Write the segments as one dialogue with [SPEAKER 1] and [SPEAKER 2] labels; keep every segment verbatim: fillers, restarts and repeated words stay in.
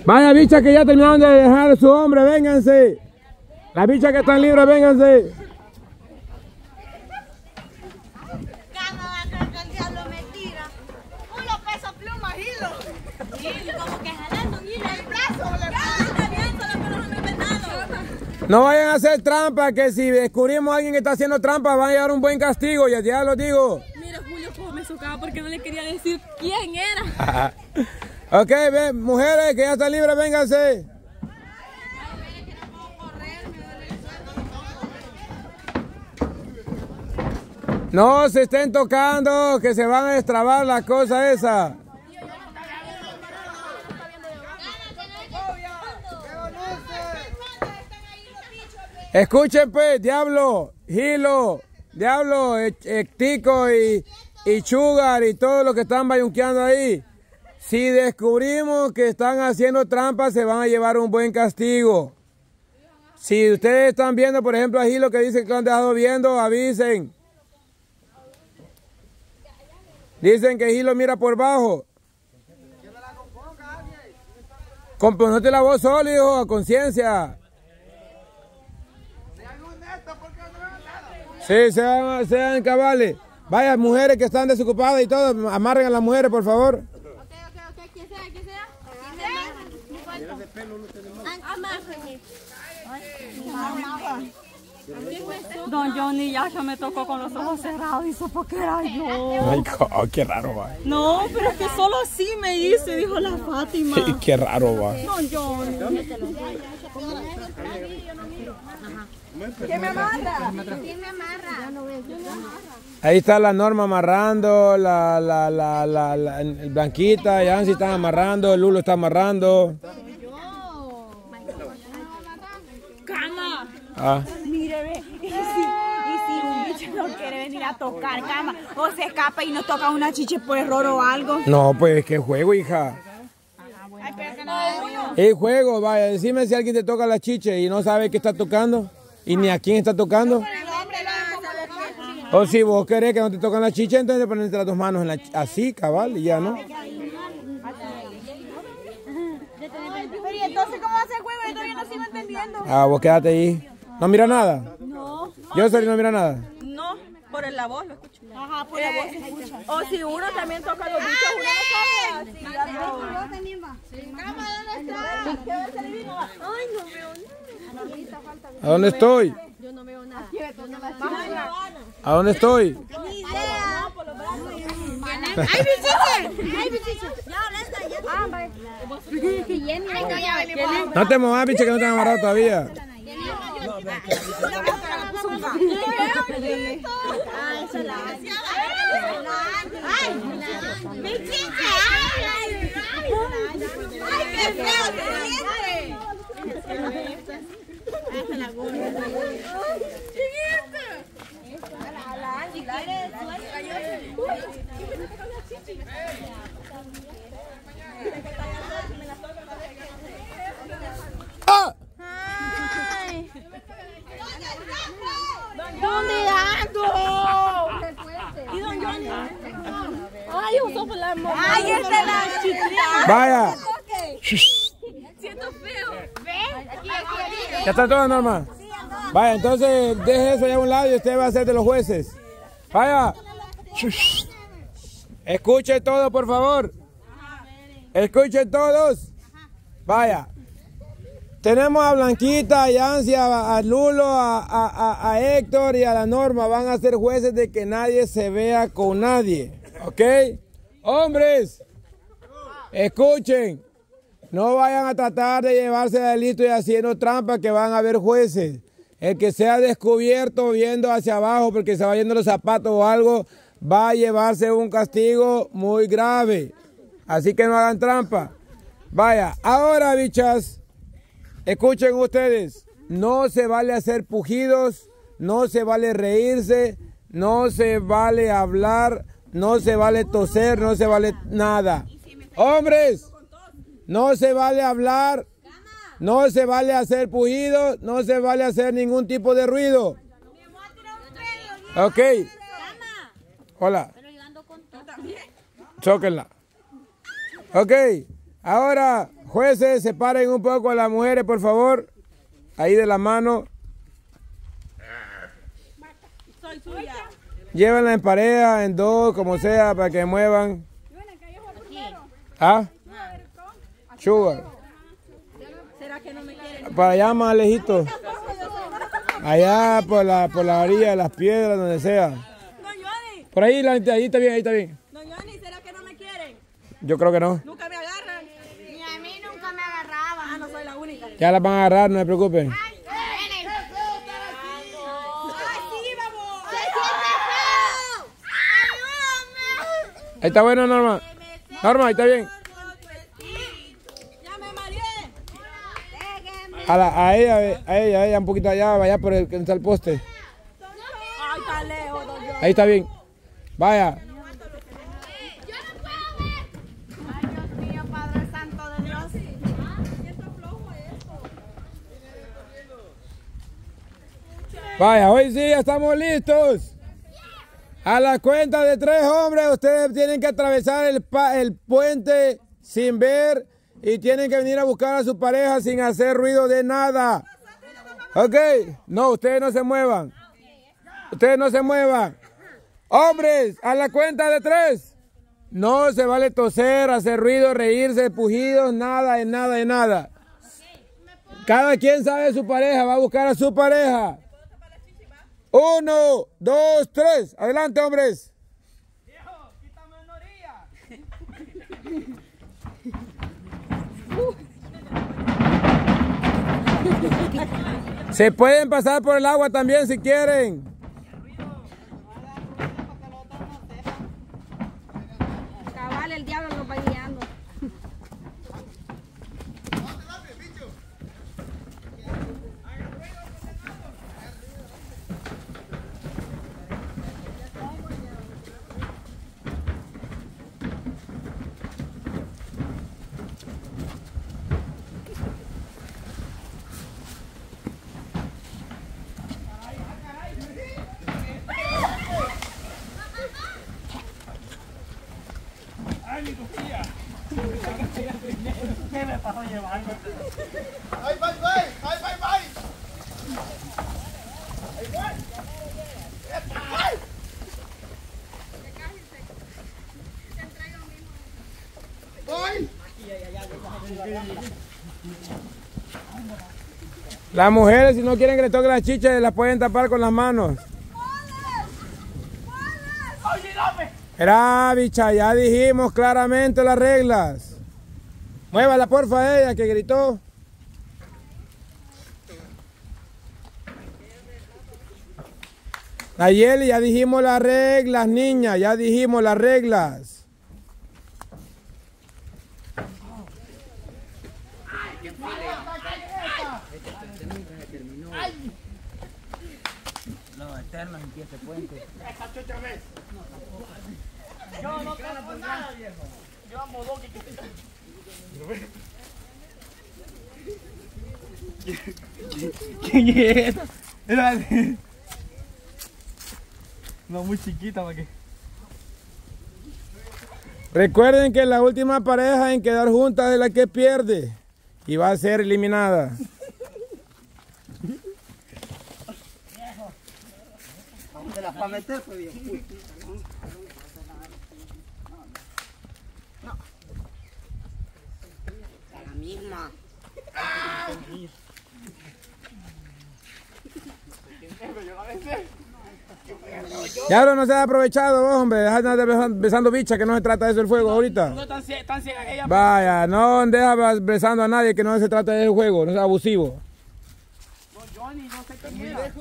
[SPEAKER 1] Vaya bichas que ya terminaron de dejar a su hombre, vénganse. Las bichas que están libres, vénganse. No vayan a hacer trampa, que si descubrimos a alguien que está haciendo trampa, van a llevar un buen castigo, ya, ya lo digo.
[SPEAKER 2] Mira, Julio, cómo me socaba porque no le quería decir quién era.
[SPEAKER 1] Ok, ven, mujeres que ya están libres, vénganse. No se estén tocando, que se van a destrabar las cosas esas. Escuchen pues, Diablo, Gilo, Diablo, Tico y, y Sugar y todos los que están bayunqueando ahí. Si descubrimos que están haciendo trampas, se van a llevar un buen castigo. Si ustedes están viendo, por ejemplo, a Gilo que dice que lo han dejado viendo, avisen. Dicen que Gilo mira por bajo. Componete la voz solo, hijo, a conciencia. Sí, sean, sean cabales. Vaya, mujeres que están desocupadas y todo, amarren a las mujeres, por favor.
[SPEAKER 2] Ok, ok, ok, ¿quién sea? ¿Quién sea? Don Johnny ya se me tocó con los ojos cerrados, dice, ¿por qué era yo?
[SPEAKER 1] Ay, oh, qué raro va.
[SPEAKER 2] No, pero es que solo así me hice, dijo la Fátima.
[SPEAKER 1] Sí, qué raro va.
[SPEAKER 2] Don Johnny. ¿Quién me amarra? ¿Quién me amarra?
[SPEAKER 1] Ahí está la Norma amarrando, la, la, la, la, la Blanquita, Yancy está amarrando, Lulo está amarrando.
[SPEAKER 2] Cama.
[SPEAKER 1] Ah.
[SPEAKER 3] Mire, ve. Y si, y si un bicho no quiere venir a tocar, cama, o se escapa y nos toca una chiche por error o algo.
[SPEAKER 1] No, pues qué juego, hija.
[SPEAKER 3] Ay, pero que no.
[SPEAKER 1] El juego, vaya, decime si alguien te toca la chiche y no sabe qué está tocando y ni a quién está tocando. O si vos querés que no te tocan la chiche, entonces ponerte las dos manos en la ch así, cabal, y ya, ¿no?
[SPEAKER 3] Pero ¿y entonces cómo hace el juego? Yo todavía no sigo entendiendo.
[SPEAKER 1] Ah, vos quédate ahí. ¿No mira nada?
[SPEAKER 3] No.
[SPEAKER 1] Yo soy no mira nada.
[SPEAKER 2] No, por la voz lo escucho.
[SPEAKER 3] Ajá, por la voz se escucha.
[SPEAKER 2] O si uno también toca los bichos, uno no sabe.
[SPEAKER 3] Yo también va. Cama, ¿dónde está?
[SPEAKER 2] Ay, no veo nada.
[SPEAKER 1] ¿A dónde estoy?
[SPEAKER 2] Yo no veo nada.
[SPEAKER 1] ¿A dónde estoy?
[SPEAKER 3] Ni idea. ¡Ay, bichiche! ¡Ay, bichiche! Ya, hablaste, ya. Ah, vaya. Ay, no, ya venimos.
[SPEAKER 1] No te muevas, biche, que no te han amarrado todavía.
[SPEAKER 3] Ah, eso la hace. ¡Ay! ¡Bichiche! ¡Ay! ¡Ay, qué feo se siente! Esa la gorda.
[SPEAKER 1] ¡Ah!
[SPEAKER 3] ¿Dónde ando?
[SPEAKER 2] ¿Y don Johnny? Ay, usó por la mano.
[SPEAKER 3] ¡Ay, esta es la chiquita!
[SPEAKER 1] Vaya.
[SPEAKER 2] Siento feo.
[SPEAKER 1] ¿Ya está todo, Norma? Vaya, entonces deje eso allá a un lado y usted va a ser de los jueces. Vaya. Escuchen todo, por favor. Escuchen todos. Vaya. Tenemos a Blanquita, a Yancy, a, a Lulo, a, a, a Héctor y a la Norma. Van a ser jueces de que nadie se vea con nadie. ¿Ok? Hombres, escuchen. No vayan a tratar de llevarse delito y haciendo trampa, que van a haber jueces. El que sea descubierto viendo hacia abajo porque se va yendo los zapatos o algo, va a llevarse un castigo muy grave. Así que no hagan trampa. Vaya, ahora bichas, escuchen ustedes. No se vale hacer pujidos, no se vale reírse, no se vale hablar, no se vale toser, no se vale nada. Hombres, no se vale hablar, no se vale hacer pujidos, no se vale hacer ningún tipo de ruido. Ok. Hola. Chóquenla. Ok. Ahora, jueces, separen un poco a las mujeres, por favor. Ahí de la mano.
[SPEAKER 3] Soy suya.
[SPEAKER 1] Llévenla en pareja, en dos, como sea, para que muevan. ¿Ah? Sugar.
[SPEAKER 3] ¿Será que no me quieren?
[SPEAKER 1] Para allá más lejito. Allá por la, por la orilla de las piedras, donde sea.
[SPEAKER 3] Don Johnny.
[SPEAKER 1] Por ahí, la- ahí está bien, ahí está bien.
[SPEAKER 3] Don Johnny, ¿será que no me quieren?
[SPEAKER 1] Yo creo que no.
[SPEAKER 3] Nunca me agarran. Ni a mí nunca me agarraban. Ah, no soy la única.
[SPEAKER 1] Ya las van a agarrar, no se preocupen.
[SPEAKER 3] ¡Ay, sí, vamos! ¡Se
[SPEAKER 1] Ahí está bueno, Norma. Norma, ahí está bien.
[SPEAKER 3] ¡Ya me mareé!
[SPEAKER 1] A, la, a ella, a ella, a ella, un poquito allá, vaya por el que está el poste.
[SPEAKER 3] ¡Ay, está lejos, don Johnny!
[SPEAKER 1] Ahí está bien. Vaya.
[SPEAKER 3] ¡Yo no puedo ver! ¡Ay, Dios mío, Padre Santo de Dios!
[SPEAKER 1] Vaya, hoy sí, ya estamos listos. A la cuenta de tres, hombres, ustedes tienen que atravesar el, pa el puente sin ver y tienen que venir a buscar a su pareja sin hacer ruido de nada. ¿Ok? No, ustedes no se muevan. Ustedes no se muevan. Hombres, a la cuenta de tres. No se vale toser, hacer ruido, reírse, pujidos, nada, de nada, de nada. Cada quien sabe su pareja, va a buscar a su pareja. Uno, dos, tres. Adelante, hombres.
[SPEAKER 4] Viejo, quítame una orilla.
[SPEAKER 1] Se pueden pasar por el agua también si quieren.
[SPEAKER 3] Cabal, el diablo nos va guiando.
[SPEAKER 4] Ay, mi costilla. ¿Qué me pasó llevando?
[SPEAKER 5] ¡Ay, bye, bye! ¡Ay, bye, bye!
[SPEAKER 1] Las mujeres, si no quieren que les toque las chichas, las pueden tapar con las manos.
[SPEAKER 4] ¡Oye, dame!
[SPEAKER 1] Era, bicha, ya dijimos claramente las reglas. Muévala, porfa, a ella que gritó. Nayeli, ya dijimos las reglas, niña, ya dijimos las reglas.
[SPEAKER 4] No, eterno empieza el puente. Yo no tengo nada, viejo. Yo amo dos que ¿Quién es esa? Era de... No, muy chiquita para que...
[SPEAKER 1] Recuerden que la última pareja en quedar juntas es la que pierde y va a ser eliminada.
[SPEAKER 4] ¿Dónde las va a meter, pues, viejo?
[SPEAKER 3] La misma.
[SPEAKER 1] Ya no se ha aprovechado vos, hombre, deja de andar besando bicha, que no se trata de eso el juego ahorita.
[SPEAKER 4] No tan ciega, tan ciega que ella.
[SPEAKER 1] Vaya, no deja besando a nadie, que no se trata de ese juego, no sea abusivo.
[SPEAKER 4] No, Johnny, no sé quién era.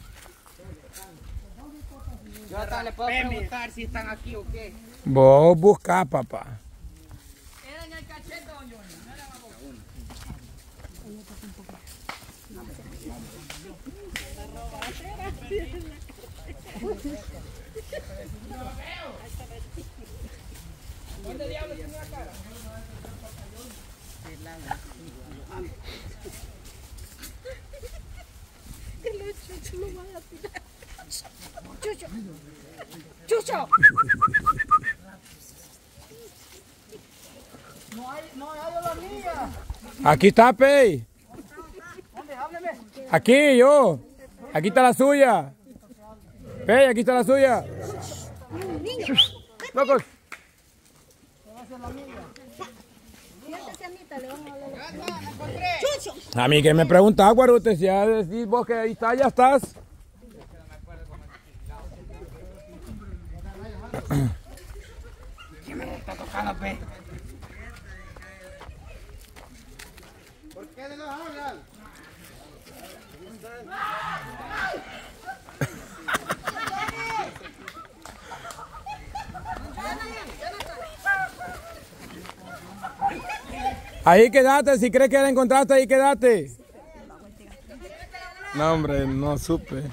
[SPEAKER 6] Yo hasta le puedo preguntar si están aquí o qué.
[SPEAKER 1] Vos busca, papá.
[SPEAKER 4] Era en el cachete, don Johnny. No era baboso. ¿Dónde diablos tiene la cara?
[SPEAKER 3] Chucho. Chucho.
[SPEAKER 4] No hay, no hay la mía.
[SPEAKER 1] Aquí está, Pey.
[SPEAKER 4] ¿Dónde? Hábleme.
[SPEAKER 1] Aquí, yo. Aquí está la suya. Pey, aquí está la suya. Locos. A mí que me pregunta, Guarute, si ya decís vos que ahí está, ya estás.
[SPEAKER 6] ¿Quién me está tocando, pe?
[SPEAKER 5] ¿Por qué no nos hablan?
[SPEAKER 1] Ahí quédate, si crees que la encontraste, ahí quédate. No, hombre, no supe.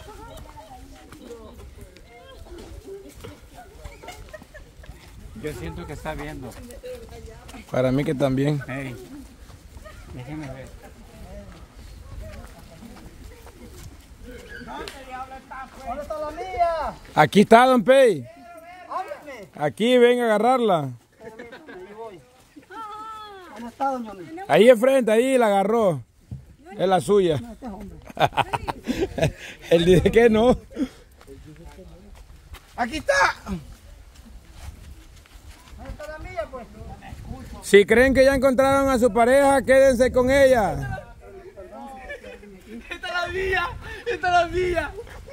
[SPEAKER 6] Yo siento que está viendo.
[SPEAKER 1] Para mí que también.
[SPEAKER 6] Hey, déjeme ver.
[SPEAKER 4] ¿Dónde está la mía?
[SPEAKER 1] Aquí está, don Pey.
[SPEAKER 4] Hábleme.
[SPEAKER 1] Aquí, ven a agarrarla.
[SPEAKER 4] ¿Dónde está, don Johnny?
[SPEAKER 1] Ahí enfrente, ahí la agarró. Es la suya. Él dice que no.
[SPEAKER 6] Aquí está.
[SPEAKER 4] ¿Dónde está la mía, pues?
[SPEAKER 1] Si creen que ya encontraron a su pareja, quédense con ella.
[SPEAKER 6] Esta es la mía. Esta es la mía.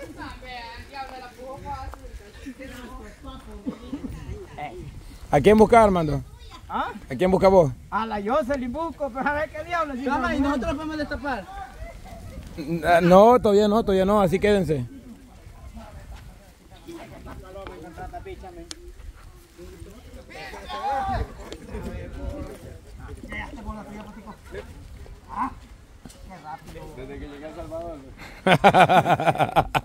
[SPEAKER 1] ¿A quién buscar, Armando?
[SPEAKER 4] ¿Ah?
[SPEAKER 1] ¿A quién busca vos?
[SPEAKER 4] A la Jocelyn busco, pero a ver qué diablos. ¿Y nosotros la podemos destapar?
[SPEAKER 1] No, todavía no, todavía no, así quédense. Desde que llegué a Salvador.